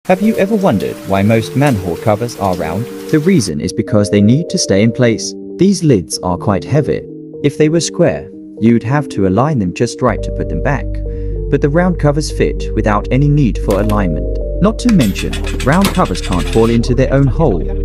Have you ever wondered why most manhole covers are round? The reason is because they need to stay in place. These lids are quite heavy. If they were square, you'd have to align them just right to put them back. But the round covers fit without any need for alignment. Not to mention, round covers can't fall into their own hole.